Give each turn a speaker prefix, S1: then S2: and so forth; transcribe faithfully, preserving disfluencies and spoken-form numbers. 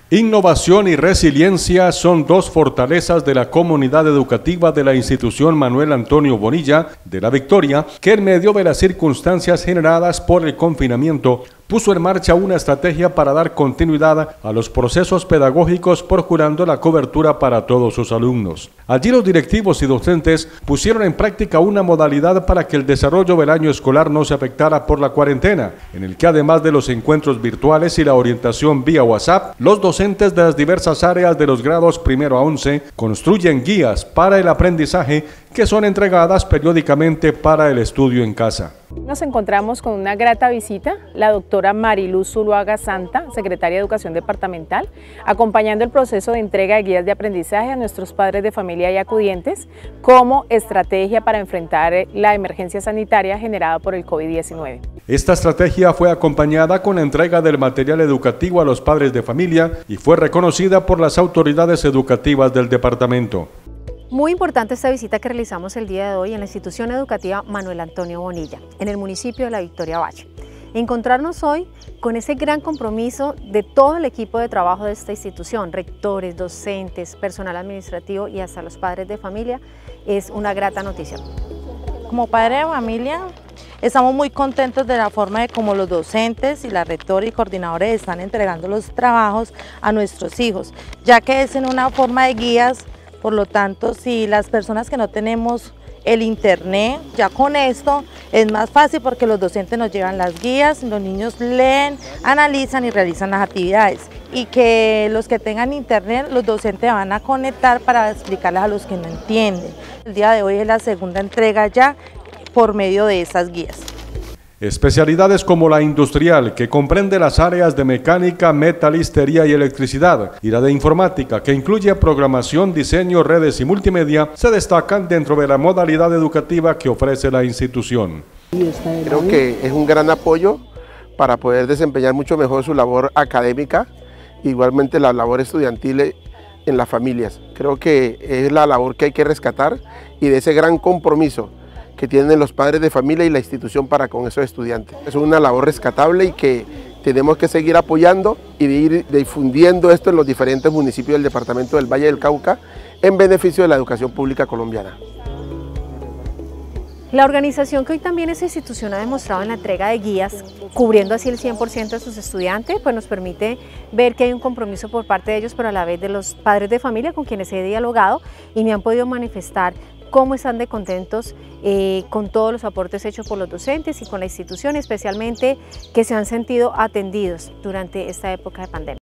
S1: Innovación y resiliencia son dos fortalezas de la comunidad educativa de la institución Manuel Antonio Bonilla de La Victoria, que en medio de las circunstancias generadas por el confinamiento, puso en marcha una estrategia para dar continuidad a los procesos pedagógicos, procurando la cobertura para todos sus alumnos. Allí los directivos y docentes pusieron en práctica una modalidad para que el desarrollo del año escolar no se afectara por la cuarentena, en el que además de los encuentros virtuales y la orientación vía WhatsApp, los docentes de las diversas áreas de los grados primero a once construyen guías para el aprendizaje que son entregadas periódicamente para el estudio en casa.
S2: Nos encontramos con una grata visita, la doctora Mariluz Zuluaga Santa, secretaria de Educación Departamental, acompañando el proceso de entrega de guías de aprendizaje a nuestros padres de familia y acudientes como estrategia para enfrentar la emergencia sanitaria generada por el COVID diecinueve.
S1: Esta estrategia fue acompañada con la entrega del material educativo a los padres de familia y fue reconocida por las autoridades educativas del departamento.
S3: Muy importante esta visita que realizamos el día de hoy en la institución educativa Manuel Antonio Bonilla, en el municipio de La Victoria Valle. Encontrarnos hoy con ese gran compromiso de todo el equipo de trabajo de esta institución, rectores, docentes, personal administrativo y hasta los padres de familia, es una grata noticia.
S4: Como padre de familia, estamos muy contentos de la forma de cómo los docentes y la rectora y coordinadores están entregando los trabajos a nuestros hijos, ya que es en una forma de guías. Por lo tanto, si las personas que no tenemos el internet, ya con esto es más fácil porque los docentes nos llevan las guías, los niños leen, analizan y realizan las actividades. Y que los que tengan internet, los docentes van a conectar para explicarles a los que no entienden. El día de hoy es la segunda entrega ya por medio de esas guías.
S1: Especialidades como la industrial, que comprende las áreas de mecánica, metalistería y electricidad, y la de informática, que incluye programación, diseño, redes y multimedia, se destacan dentro de la modalidad educativa que ofrece la institución.
S5: Creo que es un gran apoyo para poder desempeñar mucho mejor su labor académica, igualmente la labor estudiantil en las familias. Creo que es la labor que hay que rescatar y de ese gran compromiso que tienen los padres de familia y la institución para con esos estudiantes. Es una labor rescatable y que tenemos que seguir apoyando y de ir difundiendo esto en los diferentes municipios del departamento del Valle del Cauca en beneficio de la educación pública colombiana.
S3: La organización que hoy también esta institución ha demostrado en la entrega de guías, cubriendo así el cien por ciento de sus estudiantes, pues nos permite ver que hay un compromiso por parte de ellos, pero a la vez de los padres de familia con quienes he dialogado y me han podido manifestar cómo están de contentos eh, con todos los aportes hechos por los docentes y con la institución, especialmente que se han sentido atendidos durante esta época de pandemia.